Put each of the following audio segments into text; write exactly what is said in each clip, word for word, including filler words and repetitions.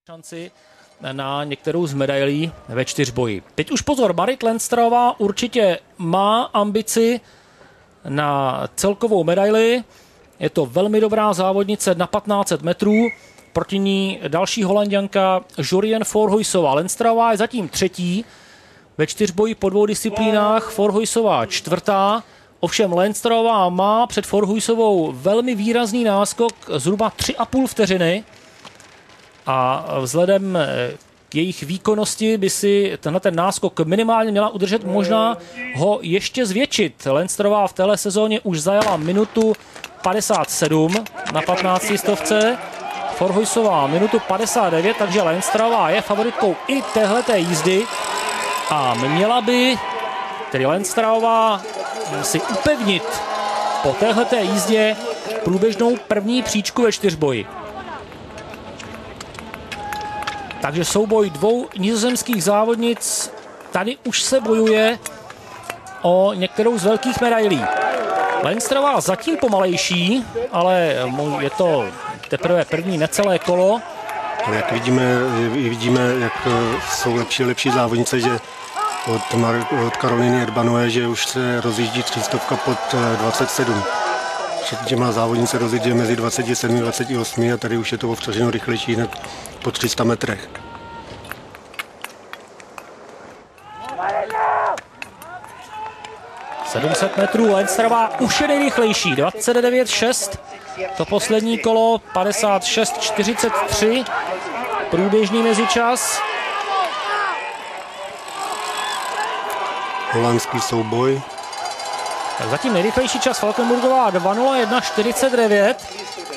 šanci na některou z medailí ve čtyřboji. Teď už pozor, Marit Lendsterová určitě má ambici na celkovou medaili. Je to velmi dobrá závodnice na patnáct set metrů. Proti ní další Holanďanka Jurien Voorhuysová. Lendsterová je zatím třetí ve čtyřboji po dvou disciplínách, Voorhuysová čtvrtá. Ovšem Lendsterová má před Voorhuysovou velmi výrazný náskok, zhruba tři a půl vteřiny. A vzhledem k jejich výkonnosti by si tenhle ten náskok minimálně měla udržet, možná ho ještě zvětšit. Lendsterová v téhle sezóně už zajela minutu padesát sedm na patnácti stovce, Voorhuysová minutu padesát devět, takže Lendsterová je favoritkou i téhleté jízdy a měla by tedy Lendsterová si upevnit po téhleté jízdě průběžnou první příčku ve čtyřboji. Takže souboj dvou nizozemských závodnic, tady už se bojuje o některou z velkých medailí. Lendsterová zatím pomalejší, ale je to teprve první necelé kolo. Ale jak vidíme, vidíme, jak jsou lepší lepší závodnice, že od, Mar- od Karoliny Erbanové, že už se rozjíždí třístovka pod dvacet sedm. Před těma závodnice rozjíždí mezi dvacet sedm a dvacet osm a tady už je to o vteřinu rychlejší hned po tři sta metrech. sedm set metrů, Lendsterová už je nejrychlejší, dvacet devět šest, to poslední kolo, padesát šest čtyřicet tři, průběžný mezičas. Holandský souboj. Tak zatím nejrychlejší čas Valkenburgová dva nula jedna čtyřicet devět.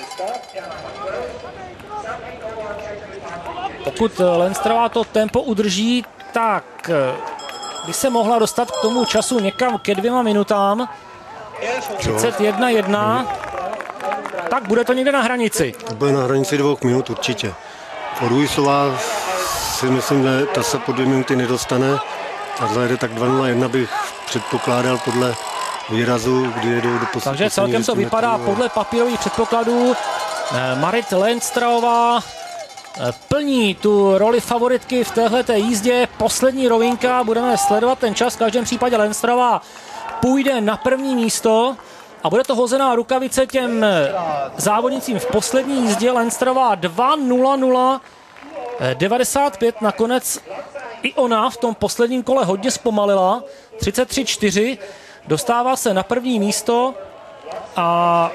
Pokud Lendsterová to tempo udrží, tak by se mohla dostat k tomu času někam ke dvěma minutám. třicet jedna jedna. Tak bude to někde na hranici. To bude na hranici dvou minut určitě. Voorhuysová si myslím, že ta se po dvě minuty nedostane. A zajede tak dva nula jedna bych předpokládal podle výrazu, kdy jedou do poslední. Takže celkem to vypadá podle papírových předpokladů. Marit Lendsterová plní tu roli favoritky v téhleté jízdě. Poslední rovinka, budeme sledovat ten čas. V každém případě Lendsterová půjde na první místo a bude to hozená rukavice těm závodnicím v poslední jízdě. Lendsterová dva nula nula devadesát pět, nakonec i ona v tom posledním kole hodně zpomalila. třicet tři čtyři, dostává se na první místo a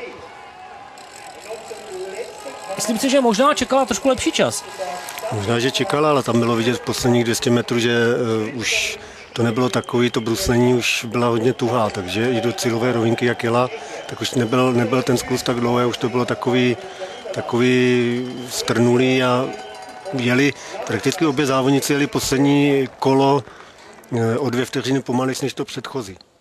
myslím si, že možná čekala trošku lepší čas. Možná, že čekala, ale tam bylo vidět v posledních dvě stě metrů, že uh, už to nebylo takový, to bruslení už byla hodně tuhá, takže i do cílové rovinky, jak jela, tak už nebyl, nebyl ten skluz tak dlouhý, už to bylo takový, takový strnulý a jeli, prakticky obě závodnici jeli poslední kolo uh, o dvě vteřiny pomalejší než to předchozí.